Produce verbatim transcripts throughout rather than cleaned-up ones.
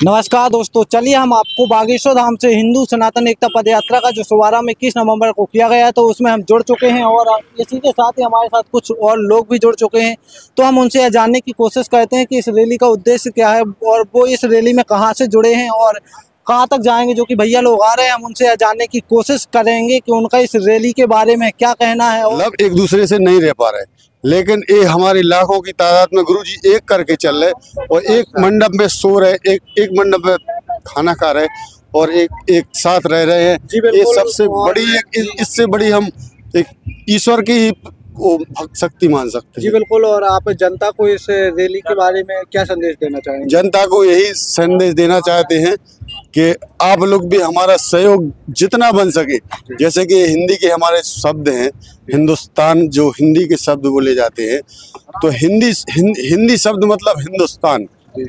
नमस्कार दोस्तों, चलिए हम आपको बागेश्वर धाम से हिंदू सनातन एकता पद यात्रा का जो शुभारंभ इक्कीस नवंबर को किया गया है तो उसमें हम जुड़ चुके हैं और इसी के साथ ही हमारे साथ कुछ और लोग भी जुड़ चुके हैं। तो हम उनसे यह जानने की कोशिश करते हैं कि इस रैली का उद्देश्य क्या है और वो इस रैली में कहाँ से जुड़े हैं और कहाँ तक जाएंगे। जो कि भैया लोग आ रहे हैं, हम उनसे यह जानने की कोशिश करेंगे कि उनका इस रैली के बारे में क्या कहना है। मतलब एक दूसरे से नहीं रह पा रहे, लेकिन ये हमारी लाखों की तादाद में गुरुजी एक करके चल रहे और एक मंडप में सो रहे, एक एक मंडप में खाना खा रहे और एक एक साथ रह रहे हैं। ये सबसे बड़ी एक, इससे बड़ी हम एक ईश्वर की वो भक्त शक्ति मान सकते हैं। जी बिल्कुल। और आप जनता को इस रैली के बारे में क्या संदेश देना चाहेंगे? जनता को यही संदेश देना चाहते हैं कि आप लोग भी हमारा सहयोग जितना बन सके, जैसे कि हिंदी के हमारे शब्द हैं, हिंदुस्तान जो हिंदी के शब्द बोले जाते हैं, तो हिंदी हिंद, हिंदी शब्द मतलब हिंदुस्तान।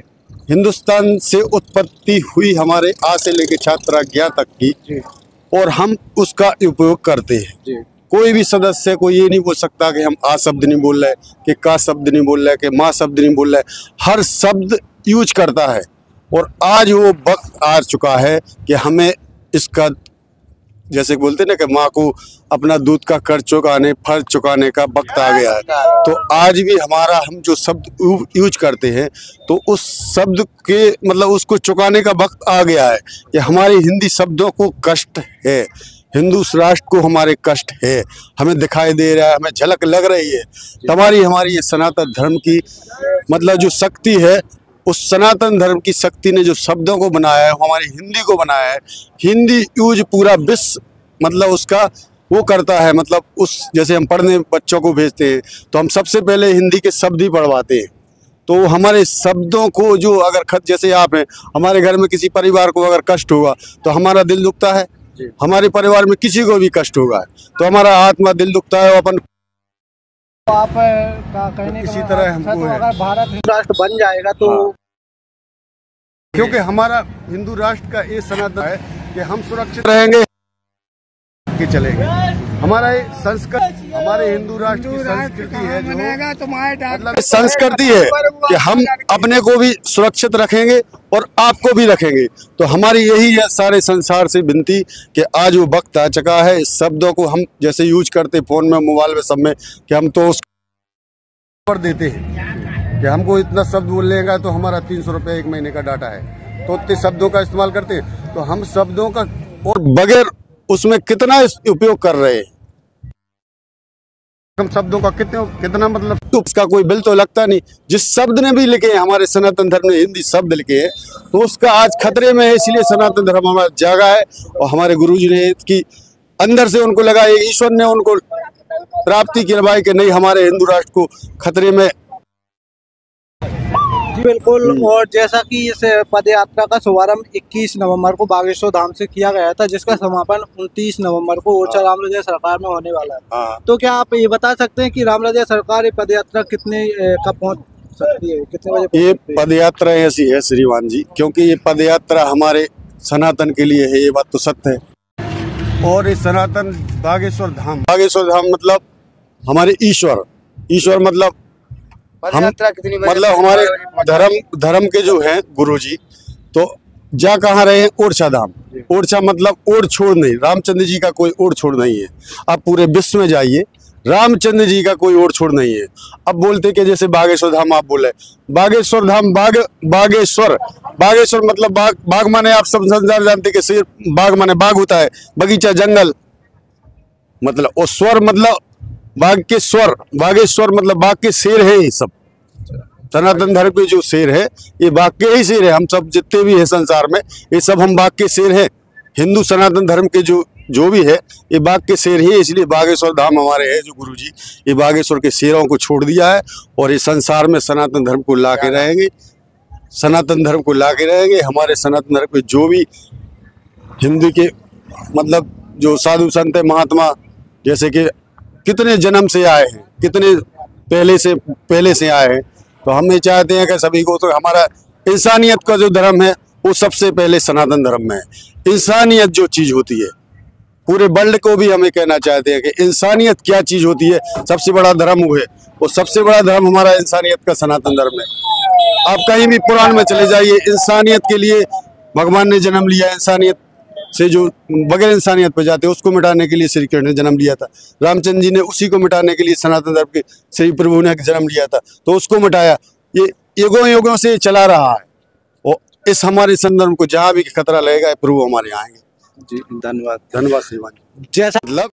हिंदुस्तान से उत्पत्ति हुई हमारे आ से लेके छात्रा ज्ञा तक की, और हम उसका उपयोग करते हैं। कोई भी सदस्य को ये नहीं बोल सकता कि हम आ शब्द नहीं बोल रहे, कि का शब्द नहीं बोल रहे, कि माँ शब्द नहीं बोल रहे। हर शब्द यूज करता है और आज वो वक्त आ चुका है कि हमें इसका, जैसे बोलते ना कि माँ को अपना दूध का कर्ज चुकाने फर्ज चुकाने का वक्त आ गया है। तो आज भी हमारा हम जो शब्द यूज करते हैं तो उस शब्द के मतलब उसको चुकाने का वक्त आ गया है कि हमारी हिंदी शब्दों को कष्ट है, हिंदू राष्ट्र को हमारे कष्ट है, हमें दिखाई दे रहा है, हमें झलक लग रही है। हमारी हमारी ये सनातन धर्म की मतलब जो शक्ति है, उस सनातन धर्म की शक्ति ने जो शब्दों को बनाया है, हमारी हिंदी को बनाया है। हिंदी यूज पूरा विश्व मतलब उसका वो करता है, मतलब उस जैसे हम पढ़ने बच्चों को भेजते हैं तो हम सबसे पहले हिंदी के शब्द ही पढ़वाते हैं। तो हमारे शब्दों को जो अगर खत, जैसे आप हैं, हमारे घर में किसी परिवार को अगर कष्ट होगा तो हमारा दिल दुखता है, हमारे परिवार में किसी को भी कष्ट होगा तो हमारा आत्मा दिल दुखता है। अपन आप का कहने इसी तरह हमको तो अगर भारत हिंदू राष्ट्र बन जाएगा तो हाँ। क्योंकि हमारा हिंदू राष्ट्र का ये सनातन है कि हम सुरक्षित रहेंगे कि चलेंगे। हमारा ये संस्कृति, हमारे हिंदू राष्ट्र की संस्कृति है जो मतलब संस्कृति है कि हम अपने को भी सुरक्षित रखेंगे और आपको भी रखेंगे। तो हमारी यही है सारे संसार से विनती कि आज वो वक्त आ चुका है। इस शब्दों को हम जैसे यूज करते फोन में, मोबाइल में, सब में, कि हम तो उस पर देते हैं कि हमको इतना शब्द बोल लेगा तो हमारा तीन सौ रुपये एक महीने का डाटा है, तो उतने शब्दों का इस्तेमाल करते हैं। तो हम शब्दों का और बगैर उसमें कितना उपयोग कर रहे हैं, हम शब्दों का कितने कितना मतलब तो उसका कोई बिल तो लगता नहीं। जिस शब्द ने भी लिखे हैं हमारे सनातन धर्म ने हिंदी शब्द लिखे हैं तो उसका आज खतरे में है, इसलिए सनातन धर्म हमारा जागा है। और हमारे गुरुजी ने इसकी अंदर से उनको लगा, ये ईश्वर ने उनको प्राप्ति करवाई कि नहीं हमारे हिंदू राष्ट्र को खतरे में। जी बिल्कुल। और जैसा कि इस पद यात्रा का शुभारंभ इक्कीस नवंबर को बागेश्वर धाम से किया गया था, जिसका समापन उनतीस नवंबर को ओरछा रामराज्य सरकार में होने वाला है। हाँ। तो क्या आप ये बता सकते हैं कि रामराज्य सरकार ये पद यात्रा कितने का पहुंच सकती है, कितने बजे? ये पद यात्रा ऐसी है श्रीमान जी, क्योंकि ये पद यात्रा हमारे सनातन के लिए है, ये बात तो सत्य है। और ये सनातन बागेश्वर धाम, बागेश्वर धाम मतलब हमारे ईश्वर, ईश्वर मतलब हम मतलब हमारे धर्म धर्म के जो हैं गुरुजी, तो जा कहाँ रहे हैं? ओरछा धाम। ओरछा मतलब ओर छोड़ नहीं, रामचंद्र जी का कोई ओर छोड़ नहीं है। आप पूरे विश्व में जाइए, रामचंद्र जी का कोई ओर छोड़ नहीं है। अब बोलते कि जैसे बागेश्वर धाम आप बोले, बागेश्वर धाम बाग बागेश्वर बागेश्वर मतलब बाग, बाग माने आप सब संसार जानते कि शेर, बाग माने बाग होता है, बगीचा, जंगल मतलब, और स्वर मतलब बाग के स्वर, बागेश्वर मतलब बाग के शेर है। ये सब सनातन धर्म के जो शेर है ये बाग के ही शेर है। हम सब जितने भी है संसार में ये सब हम बाग के शेर हैं। हिंदू सनातन धर्म के जो जो भी है ये बाग के शेर ही है, इसलिए बागेश्वर धाम हमारे है जो गुरुजी ये बागेश्वर के शेरों को छोड़ दिया है और ये संसार में सनातन धर्म को ला के रहेंगे, सनातन धर्म को ला के रहेंगे। हमारे सनातन धर्म के जो भी हिंदू के मतलब जो साधु संत महात्मा, जैसे कि कितने जन्म से आए हैं, कितने पहले से पहले से आए हैं, तो हम ये चाहते हैं कि सभी को, तो हमारा इंसानियत का जो धर्म है वो सबसे पहले सनातन धर्म में है। इंसानियत जो चीज़ होती है, पूरे वर्ल्ड को भी हमें कहना चाहते हैं कि इंसानियत क्या चीज़ होती है, सबसे बड़ा धर्म वो है, वो सबसे बड़ा धर्म हमारा इंसानियत का सनातन धर्म है। आप कहीं भी पुराण में चले जाइए, इंसानियत के लिए भगवान ने जन्म लिया। इंसानियत से जो बगैर इंसानियत पर जाते उसको मिटाने के लिए श्री कृष्ण ने जन्म लिया था। रामचंद्र जी ने उसी को मिटाने के लिए सनातन धर्म के श्री प्रभु ने जन्म लिया था, तो उसको मिटाया। ये युगों युगों से चला रहा है और इस हमारे संदर्भ को जहाँ भी खतरा लगेगा प्रभु हमारे यहाँ आएंगे। जी धन्यवाद। धन्यवाद श्रीमान। जैसा मतलब